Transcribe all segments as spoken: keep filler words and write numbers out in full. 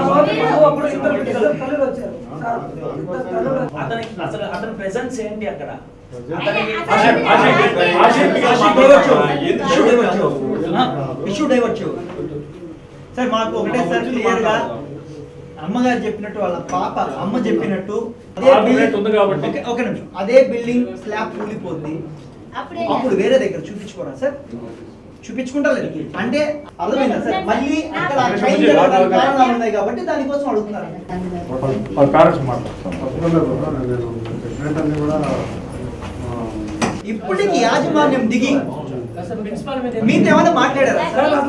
అసలు అతని ప్రెసెన్స్ ఏంటి అక్కడ? సార్ మాకు ఒకటే సార్ క్లియర్ గా అమ్మగారు చెప్పినట్టు వాళ్ళ పాప అమ్మ చెప్పినట్టు ఒక నిమిషం అదే బిల్డింగ్ స్లాబ్ కూలిపోద్ది అప్పుడు వేరే దగ్గర చూపించుకోరా సార్? చూపించుకుంటా లేదు అంటే అర్థమైందా సార్? మళ్ళీ అక్కడ కారణాలు ఉన్నాయి కాబట్టి దానికోసం అడుగుతున్నారు. ఇప్పటికి యాజమాన్యం దిగి మీతో ఏమైనా మాట్లాడారా?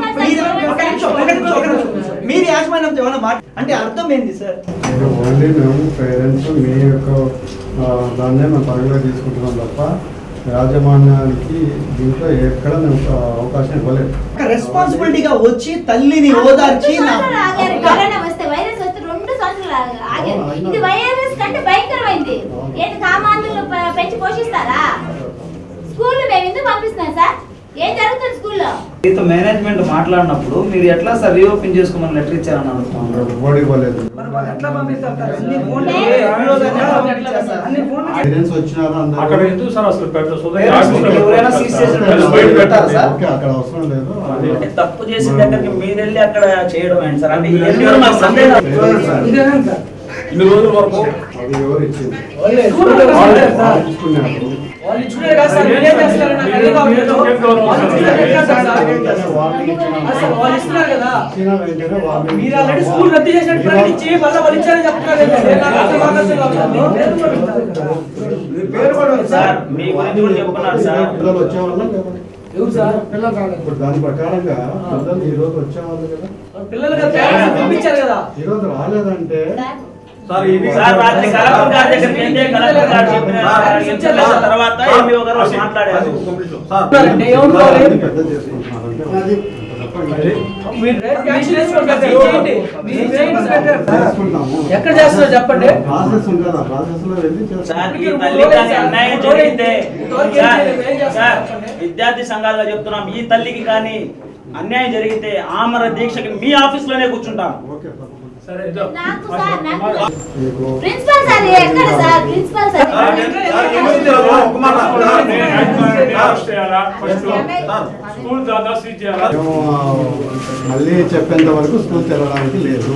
మీరు యాజమాన్యంతో ఏమైనా మాట్లా అంటే అర్థం ఏంటి సార్? ఓన్లీ మేము పేరెంట్స్ మీ యొక్క దాన్నే మేము పరిగణలో తీసుకుంటున్నాం తప్ప యాజమాన్యానికి దీంట్లో ఎక్కడ అవకాశం ఇవ్వలేదు. రెస్పాన్సిబిలిటీగా వచ్చి తల్లిని ఓదార్చి పెంచి పోషిస్తారా? స్కూల్ మేము ఎందుకు పంపిస్తున్నాం సార్? ఏం జరుగుతుంది స్కూల్లో? మీతో మేనేజ్మెంట్ మాట్లాడినప్పుడు మీరు ఎట్లా సార్ రీఓపెన్ చేసుకోమని లెటర్ ఇచ్చారని అడుగుతున్నాం. తప్పు చేసిన దగ్గరికి మీరు వెళ్ళి అక్కడ చేయడం ఏంటి సార్? అంటే ఇన్ని రోజుల వరకు స్కూల్ రద్దు చేసినట్టు ప్రకటించి మళ్ళీ వాళ్ళు ఇచ్చారని చెప్తున్నారు. మీ గురించి కూడా చెప్పుకున్నారు సార్. పిల్లలు వచ్చేవాళ్ళం ఇప్పుడు దాని ప్రకారంగా పిల్లలు ఈ రోజు వచ్చేవాళ్ళు కదా, పిల్లలు పంపించారు కదా. ఈ రోజు రాలేదంటే సార్ రాత్రి కలెక్టర్ గారి దగ్గరికి వెళ్తే కలెక్టర్ గారు చెప్పిన తర్వాత ఎంపీఓ గారు మాట్లాడారు. పెద్ద చేసుకుంటున్నారంటే ఎక్కడ చేస్తున్నారు చెప్పండి. ప్రాసెస్ ఉంటుంది, ఆ ప్రాసెస్ లో వెళ్ళి అన్యాయం జరిగితే విద్యార్థి సంఘాలుగా చెప్తున్నాం, ఈ తల్లికి కానీ అన్యాయం జరిగితే ఆమర దీక్షకి మీ ఆఫీస్ లోనే కూర్చుంటాం. ప్రిన్సిపల్ సార్ ఎక్కడ సార్? ప్రిన్సిపల్ సార్ మళ్ళీ చెప్పేంత వరకు స్కూల్ తెరవడానికి లేదు.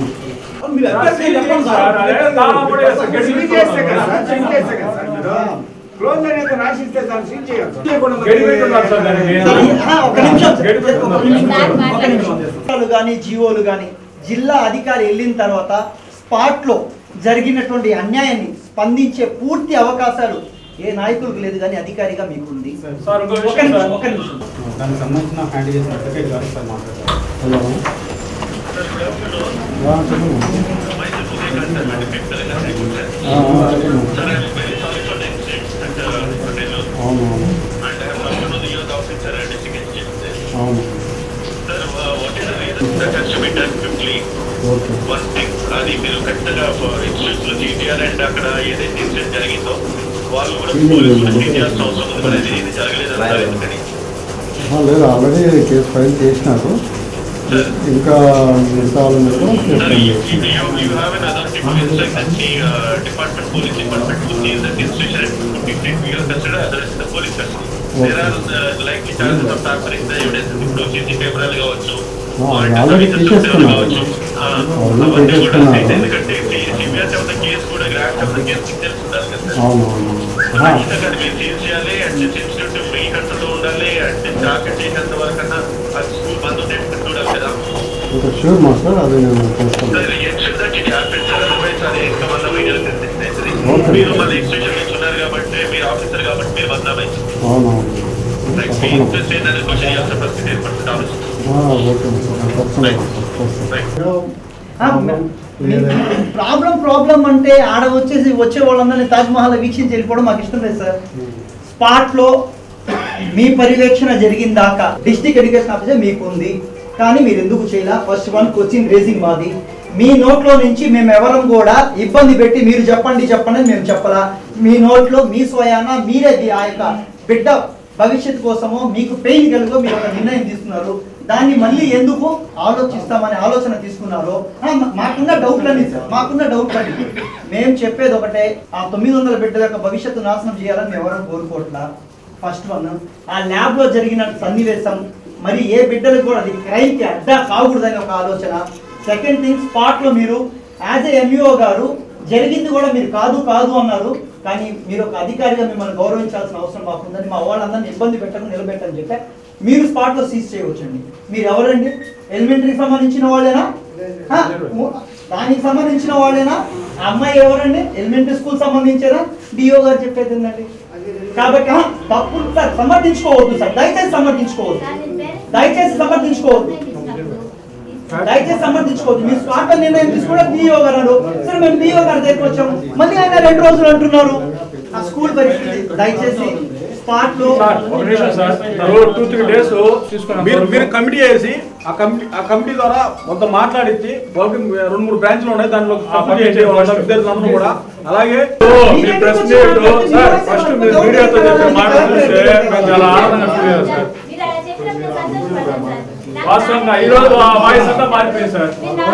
కానీ జీవోలు కానీ జిల్లా అధికారి వెళ్ళిన తర్వాత స్పాట్ లో జరిగినటువంటి అన్యాయాన్ని స్పందించే పూర్తి అవకాశాలు ఏ నాయకులకు లేదు కానీ అధికారిగా మీకు ఉంది. దానికి సంబంధించిన హ్యాండ్ చేసిన అడ్వకేట్ గారు సార్ మాట్లాడారు. హలో అవును అవును అది మీరు కరెక్ట్గా ఇన్స్టిట్యూట్స్ లో జీటీఆర్ అండ్ అక్కడ ఏదైతే ఇన్సిడెంట్ జరిగిందో వాళ్ళు కూడా చేయాల్సిన అవసరం ఉంది. మరి ఇది జరగలేదు ఎందుకని? లేదు, ఆల్రెడీ కేసు ఫైల్ చేసినారు, ఇంకా మిగతా department police department police like chances of torturing the evidence. ఇప్పుడు సీసీ కెమెరాలు కావచ్చు, ఆల్రెడీ తీసేస్తున్నారు. ఎందుకంటే సిబిఐ కేసు కూడా గ్రాండ్ కేసు తెలుసుకుంటారు కదా. మీరు సీజ్ చేయాలి అంటే సెన్సిటివ్ మీ కంట్రోల్లో ఉండాలి అంటే జాకెట్ చేసేంత వరకు అన్నా అది స్కూల్ బంద్ ఉండేట్టు చూడాలి కదా. షూర్ మాస్టర్, అది నేను మీరు మళ్ళీ ఇన్స్టిట్యూషన్ నుంచి ఉన్నారు కాబట్టి మీరు ఆఫీసర్ కాబట్టి మీరు బదనామైంది. పరిస్థితి ఏర్పడుతుంది ఆలోచించారు. ప్రాబ్లం ప్రాబ్లం అంటే ఆడ వచ్చేసి వచ్చే వాళ్ళందరినీ తాజ్ మహల్ వీక్షించి వెళ్ళిపోవడం మాకు ఇష్టం లేదు సార్. స్పాట్ లో మీ పర్యవేక్షణ జరిగిన దాకా డిస్ట్రిక్ట్ ఎడ్యుకేషన్ ఆఫీసర్ మీకు ఉంది, కానీ మీరు ఎందుకు చేయాల? ఫస్ట్ వన్ క్వశ్చన్ రేజింగ్ మాది. మీ నోట్లో నుంచి మేము ఎవరం కూడా ఇబ్బంది పెట్టి మీరు చెప్పండి చెప్పండి అని మేము చెప్పలా. మీ నోట్లో మీ స్వయాన మీరే ఆ యొక్క బిడ్డ భవిష్యత్తు కోసమో మీకు పెయిన్ కలుగో మీరు ఒక నిర్ణయం తీసుకున్నారు. దాన్ని మళ్ళీ ఎందుకు ఆలోచిస్తామనే ఆలోచన తీసుకున్నారో మాకున్న డౌట్లని మాకున్న డౌట్లని మేము చెప్పేది ఒకటే, ఆ తొమ్మిది వందల బిడ్డల యొక్క భవిష్యత్తు నాశనం చేయాలని మేము ఎవరైనా కోరుకోవట్లా. ఫస్ట్ వన్, ఆ ల్యాబ్ లో జరిగిన సన్నివేశం మరి ఏ బిడ్డలకు కూడా అది క్రైమ్కి అడ్డా కాకూడదని ఒక ఆలోచన. సెకండ్ థింగ్, స్పాట్ లో మీరు యాజ్ ఏ ఎంఈఓ గారు జరిగింది కూడా మీరు కాదు కాదు అన్నారు, కానీ మీరు ఒక అధికారిగా మిమ్మల్ని గౌరవించాల్సిన అవసరం మాకుందని మా వాళ్ళందరినీ ఇబ్బంది పెట్టడం నిలబెట్టని చెప్పి మీరు స్పాట్ లో సీజ్ చేయవచ్చండి. మీరు ఎవరండి? ఎలిమెంటరీకి సంబంధించిన వాళ్ళేనా? దానికి సంబంధించిన వాళ్ళేనా? ఆ అమ్మాయి ఎవరండి? Elementary school సంబంధించారా? డిఓ గారు చెప్పేది ఏంటండి? కాబట్టి తప్పు సార్, సమర్థించుకోవద్దు సార్, దయచేసి సమర్థించుకోవద్దు, దయచేసి సమర్థించుకోవద్దు, దయచేసి సమర్థించుకోవద్దు. మీరు స్పాట్ నిర్ణయం తీసుకోవడం డిఓ గారు. సరే మేము డిఓ గారి దగ్గరికి వచ్చాము, మళ్ళీ ఆయన రెండు రోజులు అంటున్నారు. ఆ స్కూల్ పరిస్థితి దయచేసి స్పాట్ లో మీరు కమిటీ వేసి ఆ కమిటీ ఆ కమిటీ ద్వారా మొత్తం మాట్లాడించి వాళ్ళకి రెండు మూడు బ్రాంచ్లు ఉన్నాయి, దాంట్లో విద్యార్థులందరూ కూడా. అలాగే ఫస్ట్ మీరు మీడియాతో చెప్పే మాట చూస్తే మేము చాలా ఆనందంగా ఫీల్ అయ్యాం సార్. వాస్తవంగా ఈ రోజు వాయిస్ అంతా మారిపోయింది సార్.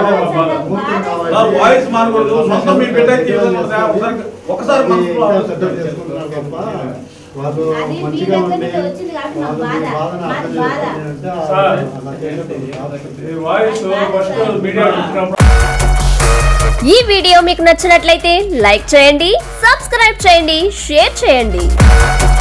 వాయిస్ మారకూడదు, మొత్తం మీ బిడ్డ ఒకసారి వాళ్ళు మంచిగా ఉండి ఈ వీడియో మీకు నచ్చినట్లయితే లైక్ చేయండి, సబ్స్క్రైబ్ చేయండి, షేర్ చేయండి.